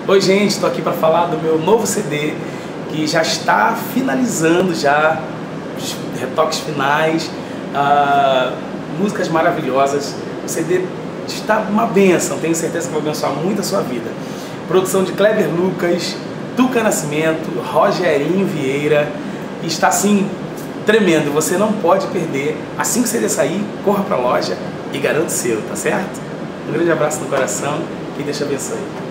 Oi gente, estou aqui para falar do meu novo CD que já está finalizando já os retoques finais, músicas maravilhosas. O CD está uma bênção, tenho certeza que vai abençoar muito a sua vida. Produção de Kleber Lucas, Tuca Nascimento, Rogerinho Vieira, e está assim tremendo, você não pode perder. Assim que o CD sair, corra para a loja e garante o seu, tá certo? Um grande abraço no coração, que Deus te abençoe.